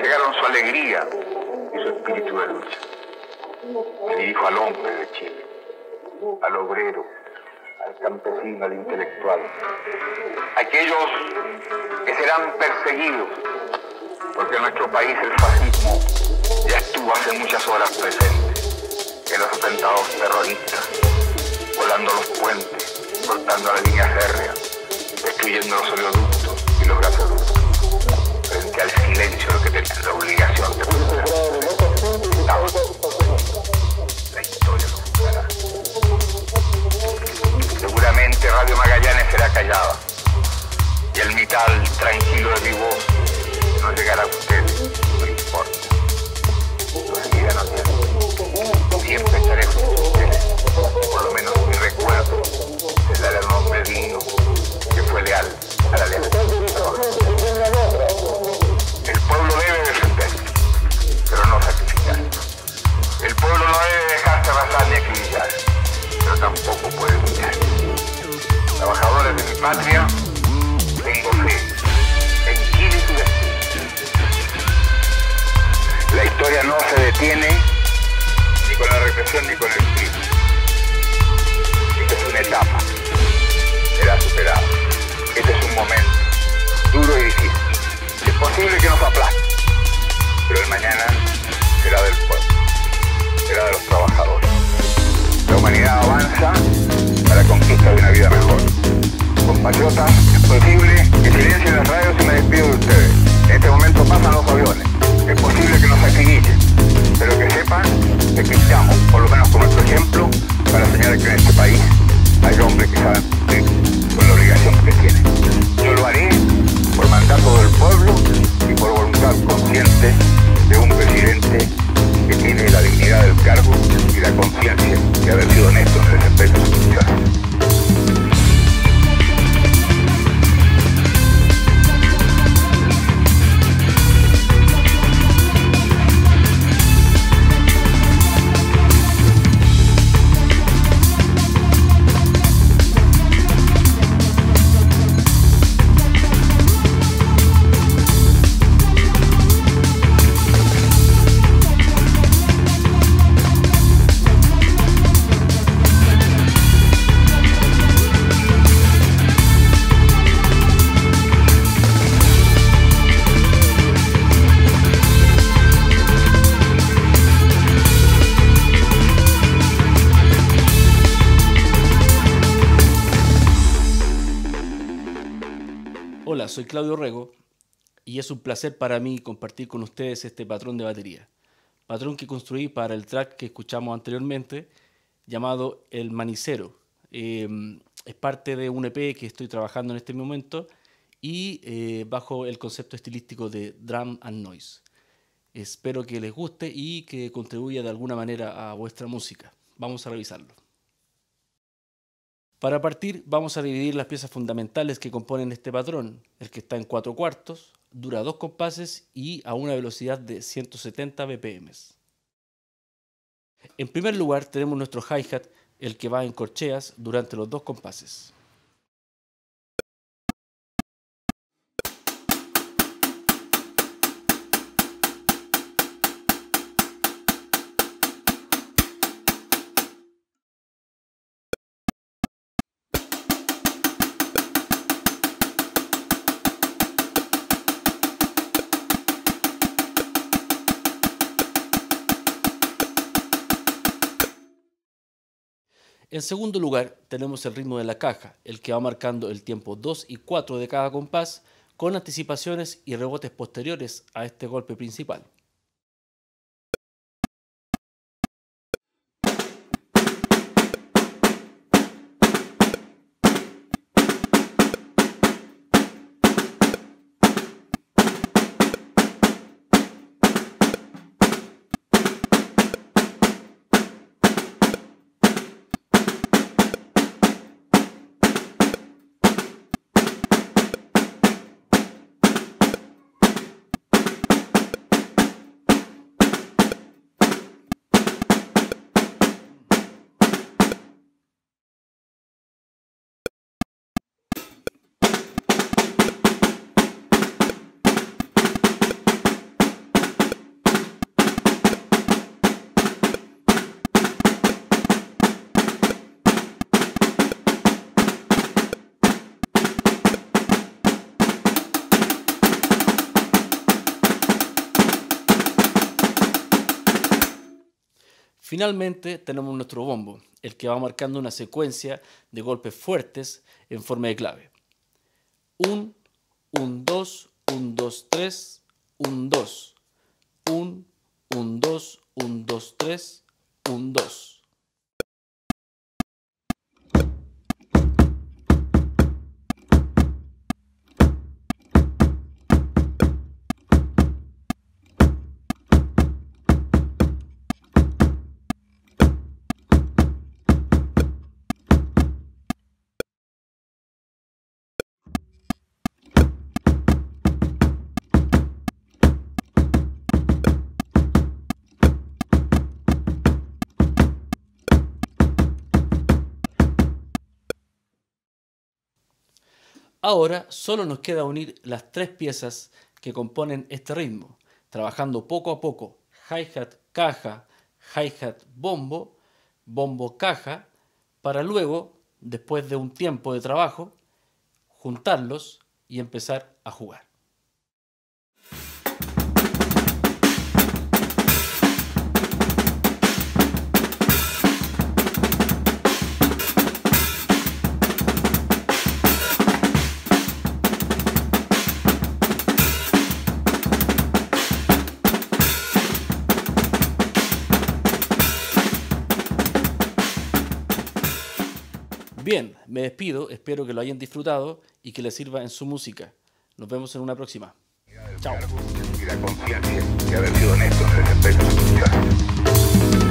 entregaron su alegría y su espíritu de lucha. Me dirijo al hombre de Chile, al obrero, al campesino, al intelectual, aquellos que serán perseguidos, porque en nuestro país el fascismo ya estuvo hace muchas horas presente, en los atentados terroristas, volando los puentes, cortando la línea férrea, destruyendo los oleoductos y los gasoductos, frente al silencio lo que tenían la obligación de proteger. La historia lo juzgará. Seguramente Radio Magallanes será callada y el metal tranquilo de mi voz no llegará a ustedes, no importa. Lo seguirán oyendo. Siempre estaré junto a ustedes. Por lo menos mi recuerdo será el hombre digno que fue leal a la lealtad. El pueblo debe defenderse, pero no sacrificar. El pueblo no debe dejarse arrasar ni acribillar, pero tampoco puede humillar. Trabajadores de mi patria, tengo fe en Chile y su destino. La historia no se detiene ni con la represión ni con el crimen. Esta es una etapa, será superada. Este es un momento duro y difícil. Es posible que nos aplaste, pero el mañana será del pueblo, será de los trabajadores. La humanidad avanza a la conquista de una vida mejor. Compatriotas, es posible que silencien las radios y me despido de ustedes. En este momento pasan los aviones. Es posible que nos acribillen, pero que sepan que aquí estamos, por lo menos con nuestro ejemplo, para señalar que en este país hay hombres que saben cumplir con la obligación que tienen. Yo lo haré por mandato del pueblo y por voluntad consciente de un presidente que tiene la dignidad del cargo y la conciencia de haber sido honesto en el respeto a sus funciones. Hola, soy Claudio Rego y es un placer para mí compartir con ustedes este patrón de batería. Patrón que construí para el track que escuchamos anteriormente llamado El Manicero. Es parte de un EP que estoy trabajando en este momento y bajo el concepto estilístico de Drum and Noise. Espero que les guste y que contribuya de alguna manera a vuestra música. Vamos a revisarlo. Para partir, vamos a dividir las piezas fundamentales que componen este patrón. El que está en 4/4, dura 2 compases y a una velocidad de 170 BPM. En primer lugar tenemos nuestro hi-hat, el que va en corcheas durante los 2 compases. En segundo lugar, tenemos el ritmo de la caja, el que va marcando el tiempo 2 y 4 de cada compás, con anticipaciones y rebotes posteriores a este golpe principal. Finalmente tenemos nuestro bombo, el que va marcando una secuencia de golpes fuertes en forma de clave. 1, 1, 2, 1, 2, 3, 1, 2. 1, 1, 2, 1, 2, 3, 1, 2. Ahora solo nos queda unir las tres piezas que componen este ritmo, trabajando poco a poco hi-hat, caja, hi-hat, bombo, bombo, caja, para luego, después de un tiempo de trabajo, juntarlos y empezar a jugar. Bien, me despido, espero que lo hayan disfrutado y que les sirva en su música. Nos vemos en una próxima. Chao. Y la conciencia de haber sido honesto en el desempeño de su función.